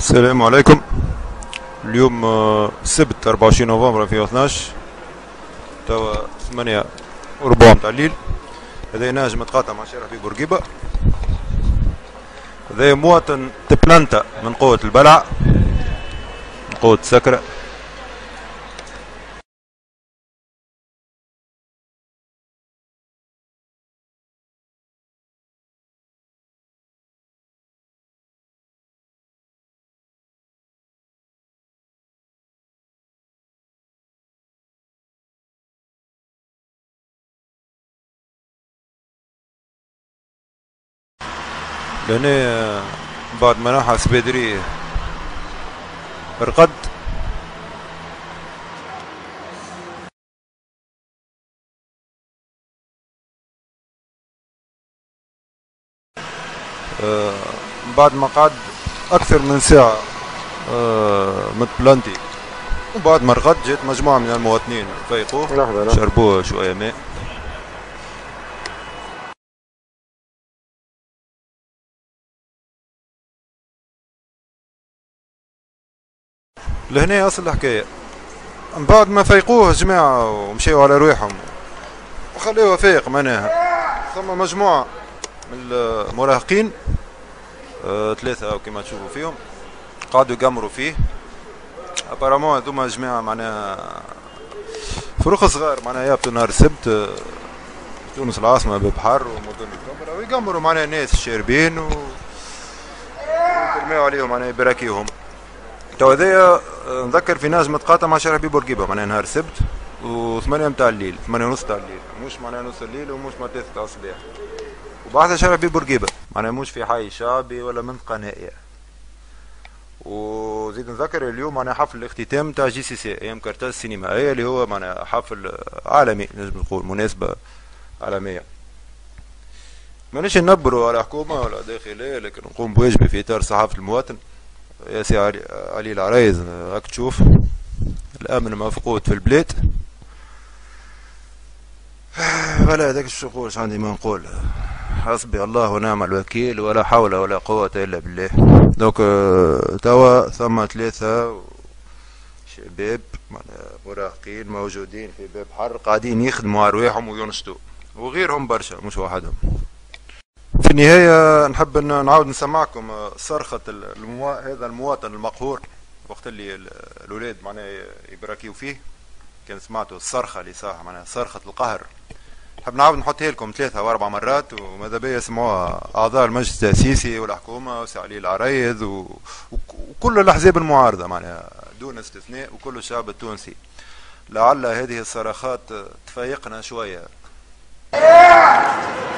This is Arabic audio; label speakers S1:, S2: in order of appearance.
S1: السلام عليكم. اليوم السبت 24 نوفمبر 2012، توا 8:15 متاع الليل. هذا ناجم متقاطع مع شارع في بورقيبة. هذا مواطن تبلانتا من قوة البلع، من قوة السكرة. لهنا بعد ما نحى سبيدري رقد، بعد ما قعد أكثر من ساعة متبلانتي، وبعد ما رقد جات مجموعة من المواطنين فيقوه شربوه شوية ماء. لهنا أصل الحكاية. من بعد ما فيقوه الجماعة ومشيوا على رواحهم وخلوه فايق، معناها ثم مجموعة من المراهقين، ثلاثة كما تشوفوا فيهم، قعدوا يقمروا فيه. ابارامون هذوما جماعة معناها فروخ صغار، معناها يهبطوا نهار السبت تونس العاصمة ببحر ومدن الكبرى ويقمروا معناها الناس الشاربين ويرميوا عليهم معناها يبراكيوهم. تو هذايا نذكر في ناس متقاطع مع شارع بورقيبة، معناها نهار السبت و8 متاع الليل، 8 ونص تاع الليل، مش معناها نص الليل ومش مع 3 تاع الصباح. وبعث شارع بورقيبة معناها مش في حي شعبي ولا منطقة نائية. وزيد نذكر اليوم معناها حفل الاختتام تاع GCC ايام كارتاز السينما، هي اللي هو معناها حفل عالمي، نجم نقول مناسبة عالمية. مانيش ننبروا على حكومة ولا داخلية، لكن نقوم بواجبي في اطار صحافة المواطن. يا سي علي العرايز، هاك تشوف الامن مفقود في البلاد. ولا هذاك الشغل عندي ما نقول، حسبي الله ونعم الوكيل، ولا حول ولا قوة الا بالله. دونك توا ثم 3 شباب مراهقين موجودين في باب حر، قاعدين يخدموا ارواحهم وينشطوا، وغيرهم برشا مش وحدهم. في النهاية نحب ان نعاود نسمعكم صرخة هذا المواطن المقهور وقت اللي الأولاد معناها يبراكيو فيه. كان سمعتوا الصرخة اللي صح، معناها صرخة القهر. نحب نعاود نحطها لكم 3 أو 4 مرات، وماذا بيا يسمعوها أعضاء المجلس التأسيسي والحكومة وسي علي العرايز وكل الأحزاب المعارضة معناها دون استثناء، وكل الشعب التونسي. لعل هذه الصرخات تفيقنا شوية.